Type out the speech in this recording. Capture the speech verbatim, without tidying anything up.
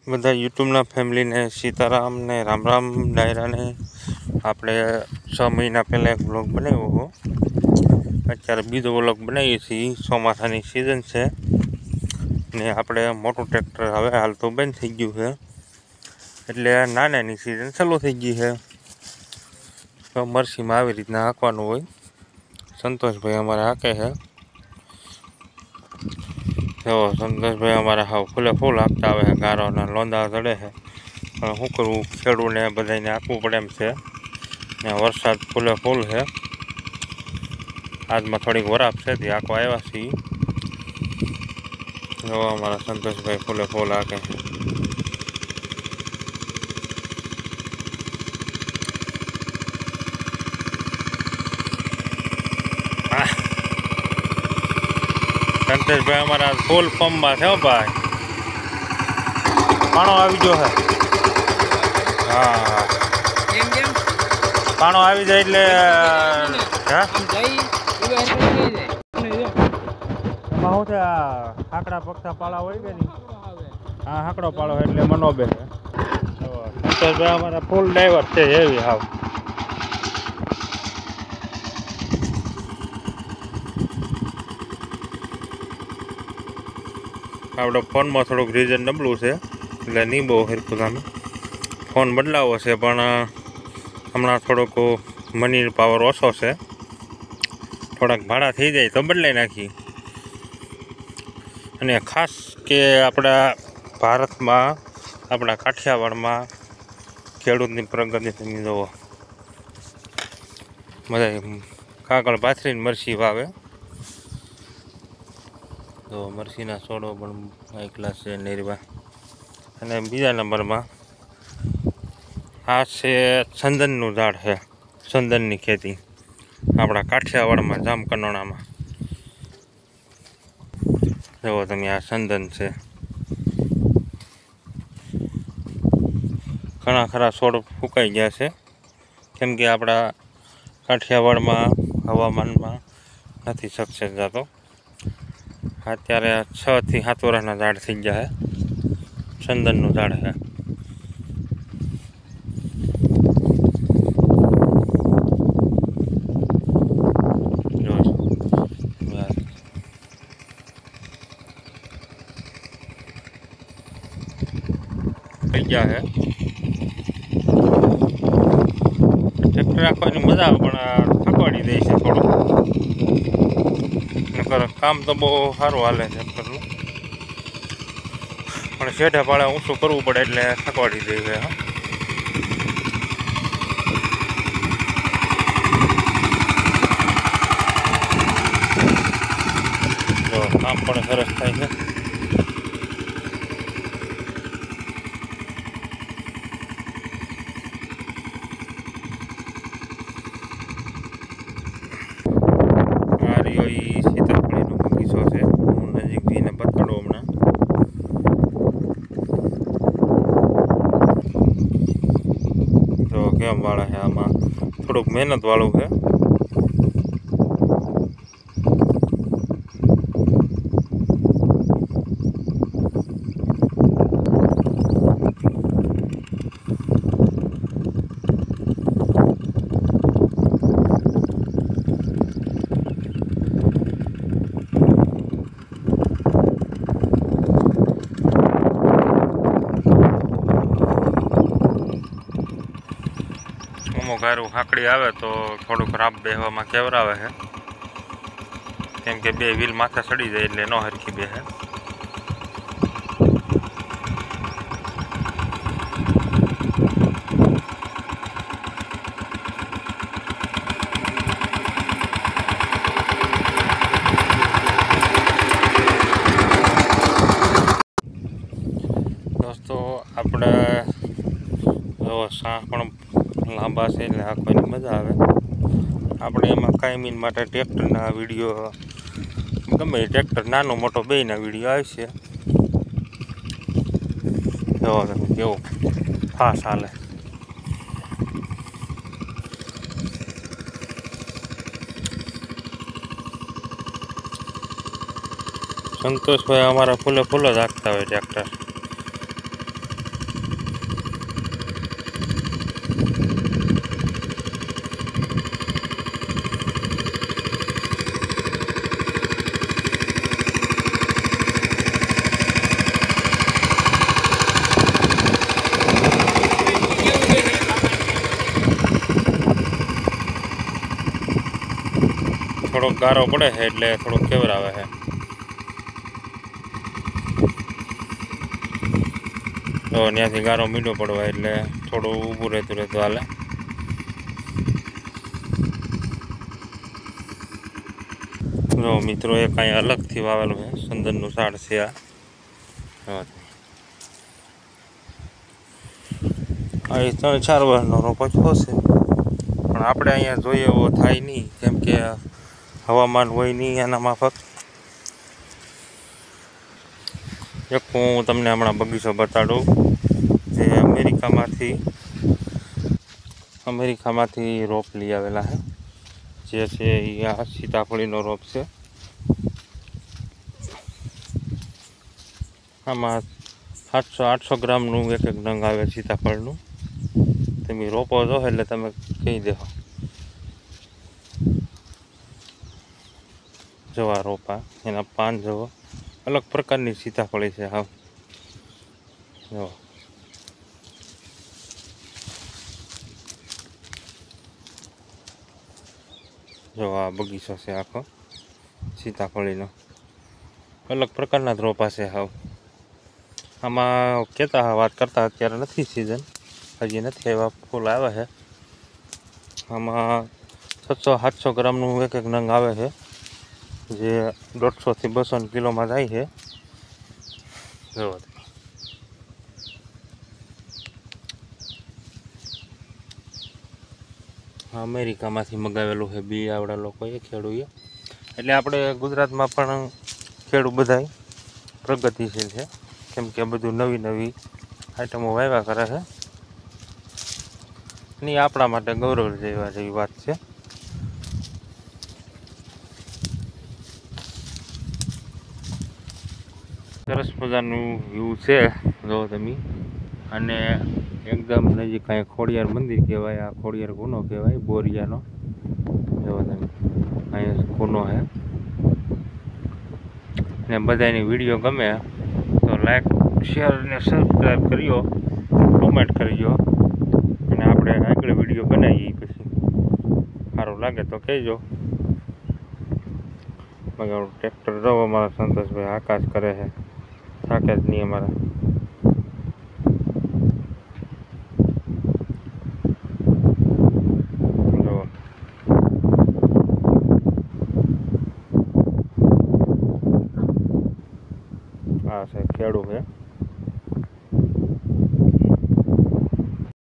બધા યુટ્યુબના ફેમિલીને સીતારામ ને રામ રામ ડાયરાને આપણે છ મહિના પહેલાં એક વ્લોગ બનાવ્યો હતો. અત્યારે બીજો વ્લોગ બનાવીએ છીએ. ચોમાસાની સિઝન છે ને આપણે મોટું ટ્રેક્ટર હવે હાલ તો બંધ થઈ ગયું છે, એટલે નાનાની સિઝન ચાલુ થઈ ગઈ છે. તો મરસીમાં આવી રીતના હાંકવાનું હોય. સંતોષભાઈ અમારે હાંકે છે. જો સંતોષભાઈ અમારા હાવ ફૂલે ફૂલ હાંકતા આવે છે. ગારોના લોંદા ચડે છે, પણ શું કરવું, ખેડૂને બધાને હાંકવું પડે એમ છે. ને વરસાદ ફૂલે ફૂલ છે. આજમાં થોડીક વરાપ છે તે આંકવા આવ્યા છીએ. જો અમારા સંતોષભાઈ ફૂલે ફૂલ હાંકે છે. સંતોષભાઈ અમારા ફૂલ પંપમાં છે ભાઈ. પાણો આવી ગયો છે. હા, પાણો આવી જાય એટલે એમાં શું છે, આ હાકડા પગતા પાળા હોય કે નહીં, હા હાકડો પાળો એટલે મનો બે છે. સંતોષભાઈ અમારા ફૂલ ડ્રાઈવર છે એવી હાવ. આપણે ફોનમાં થોડુંક રીઝન નબળું છે એટલે નહીં બહુ હરખું સામે ફોન બદલાવો છે, પણ હમણાં થોડોક મની પાવર ઓછો છે. થોડાક ભાડા થઈ જાય તો બદલાઈ નાખી. અને ખાસ કે આપણા ભારતમાં, આપણા કાઠિયાવાડમાં ખેડૂતની પ્રગતિ તમે જુઓ. બધા કાગળ પાથરીને મરસી વાવે. તો મરસીના છોડો પણ હાઈ ક્લાસ છે નેરવા. અને બીજા નંબરમાં આ છે ચંદનનું ઝાડ છે. ચંદનની ખેતી આપણા કાઠિયાવાડમાં, જામકંડોળામાં જુઓ તમે, આ ચંદન છે. ઘણા ખરા છોડ ફૂંકાઈ ગયા છે, કેમ કે આપણા કાઠિયાવાડમાં હવામાનમાં નથી સક્સેસ જતો. અત્યારે છ થી સાત વર્ષના ઝાડ થઈ ગયા છે. ચંદનનું ઝાડ છે. થઈ ગયા છે. ટ્રેક્ટર રાખવાની મજા આવે, પણ થકવાડી દે છે થોડું. નકર કામ તો બહુ સારું હાલે છે ટ્રેક્ટરનું, પણ શેઢે પાળે ઊંચું કરવું પડે એટલે થકવાડી દે છે. જો કામ પણ સરસ થાય છે. સીતાફળીનો બગીચો છે. હું નજીક જઈને બતાડું હમણાં. તો કેમ વાળા છે, આમાં થોડુંક મહેનત વાળું છે. અમુક હારું હાંકડી આવે તો થોડુંક રાપ બેહવામાં કેવરાવે છે, કેમ કે બે વ્હીલ માથે ચડી જાય એટલે ન હરખી બેસે. દોસ્તો આપણે સાહ પણ લાંબા છે એટલે હાંકવાની મજા આવે. આપણે એમાં કાયમી માટે ટ્રેક્ટરના વિડીયો, ગમે ટ્રેક્ટર નાનો મોટો બેયના વિડીયો આવશે. જો કેવું ફાસ હાલે. સંતોષભાઈ અમારા ફૂલે ફૂલ જ હાંકતા હોય ટ્રેક્ટર. થોડોક ગારો પડે છે એટલે થોડોક કેવરાવે છે. તો ત્યાંથી ગારો મીઠો પડવા એટલે થોડું ઊભું રહેતું રહેતું હાલે. જો મિત્રો એ કાંઈ અલગથી વાવેલું છે, સંદનનું ઝાડ છે આ. આ એ ત્રણ ચાર વર્ષનો રોપો થશે, પણ આપણે અહીંયા જોઈએ એવો થાય નહીં, કેમ કે હવામાન હોય નહીં એના માફક. એક હું તમને હમણાં બગીચો બતાડું, જે અમેરિકામાંથી અમેરિકામાંથી રોપ લઈ આવેલા છે, જે છે એ આ સીતાફળીનો રોપ છે. આમાં સાતસો આઠસો ગ્રામનું એક એક નંગ આવે સીતાફળનું. તમે રોપો જો એટલે તમે કહી દેવો. જવા રોપા એના પાન જવો, અલગ પ્રકારની સીતાફળી છે. હા જો જો આ બગીચો છે આખો સીતાફળીનો, અલગ પ્રકારના જ રોપા છે. હાવ આમાં કહેતા વાત કરતા અત્યારે નથી સિઝન, હજી નથી આવ્યા, ફૂલ આવે છે. આમાં છસો સાતસો ગ્રામનું એક એક નંગ આવે છે, જે દોઢસોથી બસો કિલોમાં જાય છે. જો અમેરિકામાંથી મગાવેલું છે બી આવડા લોકોએ, ખેડૂએ. એટલે આપણે ગુજરાતમાં પણ ખેડૂત બધાય પ્રગતિશીલ છે, કેમ કે બધું નવી નવી આઈટમો વાવ્યા કરે છે. અને આપણા માટે ગૌરવ જેવા જેવી વાત છે. સરસ મજાનું વ્યૂ છે, જો તમે. અને એકદમ નજીક કાંઈ ખોડિયાર મંદિર કહેવાય, આ ખોડિયાર ગુનો કહેવાય બોરિયાનો. જો તમે અહીંયા ગુનો છે. ને બધાની વિડીયો ગમે તો લાઈક શેર અને સબસ્ક્રાઈબ કર્યો, કોમેન્ટ કરજો, અને આપણે આગળ વિડીયો બનાવીએ પછી સારું લાગે તો કહેજો. ટ્રેક્ટર જો અમારા સંતોષભાઈ આકાશ કરે છે, થાકે જ નહીં અમારા. જો આ છે ખેડૂત છે.